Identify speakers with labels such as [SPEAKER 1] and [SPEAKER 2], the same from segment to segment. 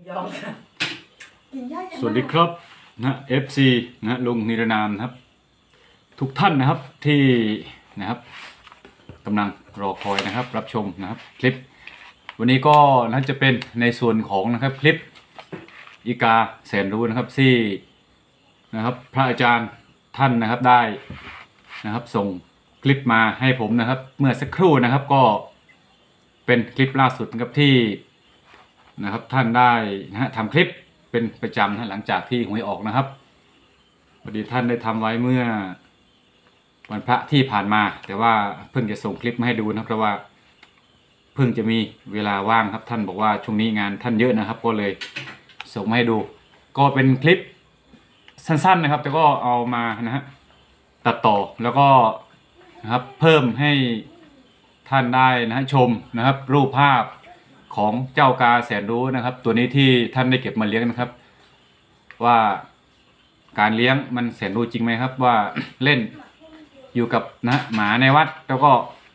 [SPEAKER 1] สวัสดีครับนะ FC นะลุงนิรนามนะครับทุกท่านนะครับที่นะครับกำลังรอคอยนะครับรับชมนะครับคลิปวันนี้ก็น่าจะเป็นในส่วนของนะครับคลิปอีกาแสนรู้นะครับที่นะครับพระอาจารย์ท่านนะครับได้นะครับส่งคลิปมาให้ผมนะครับเมื่อสักครู่นะครับก็เป็นคลิปล่าสุดนะครับที่นะครับท่านได้นะฮะทำคลิปเป็นประจำนะหลังจากที่หวยออกนะครับพอดีท่านได้ทำไว้เมื่อวันพระที่ผ่านมาแต่ว่าเพิ่งจะส่งคลิปมาให้ดูนะเพราะว่าเพิ่งจะมีเวลาว่างครับท่านบอกว่าช่วงนี้งานท่านเยอะนะครับก็เลยส่งมาให้ดูก็เป็นคลิปสั้นๆนะครับแต่ก็เอามานะฮะตัดต่อแล้วก็นะครับเพิ่มให้ท่านได้นะฮะชมนะครับรูปภาพของเจ้ากาแสนรู้นะครับตัวนี้ที่ท่านได้เก็บมาเลี้ยงนะครับว่าการเลี้ยงมันแสนรู้จริงไหมครับว่าเล่นอยู่กับนะหมาในวัดแล้วก็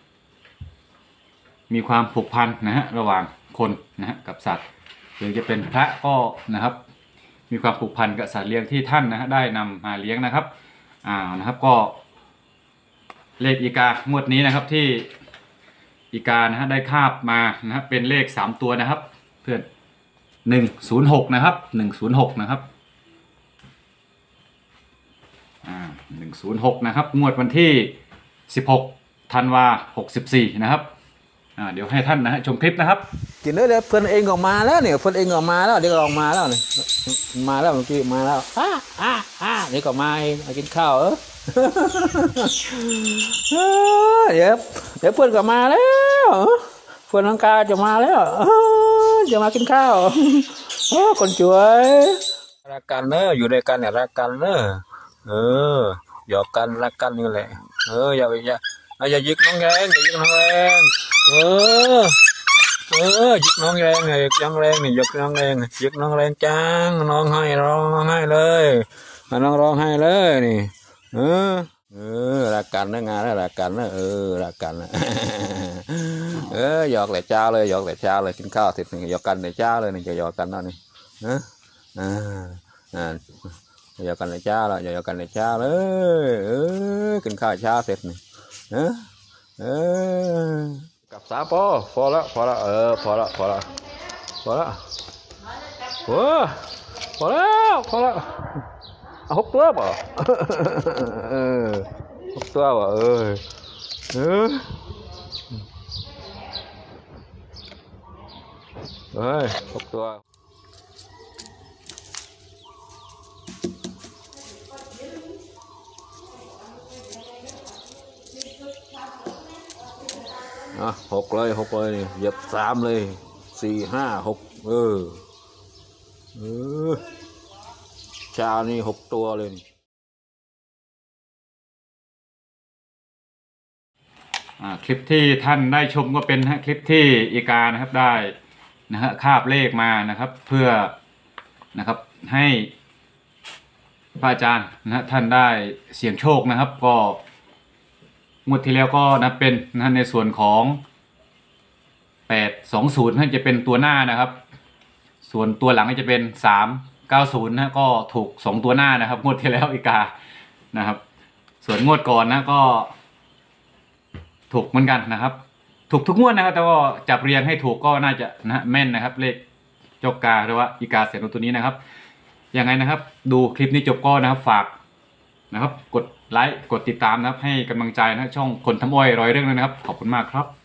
[SPEAKER 1] มีความผูกพันนะฮะระหว่างคนนะฮะกับสัตว์หรือจะเป็นพระก็นะครับมีความผูกพันกับสัตว์เลี้ยงที่ท่านนะฮะได้นำมาเลี้ยงนะครับนะครับก็เลขอีกางวดนี้นะครับที่อีกานะฮะได้คาบมานะครับเป็นเลข3ตัวนะครับเพื่อน106นะครับ106นะครับ106นะครับงวดวันที่16ธันวา64นะครับเดี๋ยวให้ท่านนะฮะชมคลิปนะครับ
[SPEAKER 2] กินเลยเพื่อนเองออกมาแล้วเนี่ยเพื่อนเองออกมาแล้วเดี๋ยวออกมาแล้วเนี่ยมาแล้วเมื่อกี้มาแล้วนี่ก็มากินข้าวเดี๋ยวเพื่อนก็มาแล้วเพื่อนน้องกาจะมาแล้วจะมากินข้าวคนสวยรักกันเนอะอยู่ด้วยกันเนี่ยรักกันเนอะหยอกกันรักกันนี่แหละอย่ายึกน้องแรงอย่ายึกน้องแรงยึกน้องแรงยึกน้องแรงนี่ยึกน้องแรงยึกน้องแรงจังน้องให้ร้องให้เลยน้องร้องให้เลยนี่รักกันนะงานแล้วรักกันนะรักกันนะหยอกแต่เช้าเลยหยอกแต่เช้าเลยกินข้าวเสร็จหยอกกันแต่เช้าเลยนี่จะหยอกกันนั่นนี่หยอกกันแต่เช้าแล้วหยอกกันแต่เช้าเลยกินข้าวเช้าเสร็จนี่กับสาพอแล้วพอแล้วพอแล้วพอแล้วพอแล้วพอแล้ว6 ตัวบ่6 ตัวบ่6 ตัว6เลยนี่เหยียบ3เลย4 5 6ชานี่6 ตัวเลย
[SPEAKER 1] คลิปที่ท่านได้ชมก็เป็นคลิปที่อีกานะครับได้นะฮะคาบเลขมานะครับเพื่อนะครับให้พระอาจารย์นะท่านได้เสี่ยงโชคนะครับก็งวดที่แล้วก็นะเป็นนะในส่วนของ820นั่นจะเป็นตัวหน้านะครับส่วนตัวหลังจะเป็น390นะก็ถูก2ตัวหน้านะครับงวดที่แล้วอีกานะครับส่วนงวดก่อนนะก็ถูกเหมือนกันนะครับถูกทุกงวดนะครับแต่ว่าจับเรียงให้ถูกก็น่าจะนะแม่นนะครับเลขเจ้ากาหรือว่าอีกาแสนรู้ตัวนี้นะครับยังไงนะครับดูคลิปนี้จบก็นะครับฝากนะครับกดไลค์กดติดตามนะครับให้กำลังใจนะช่องคนทำอ้อยร้อยเรื่องเลยนะครับขอบคุณมากครับ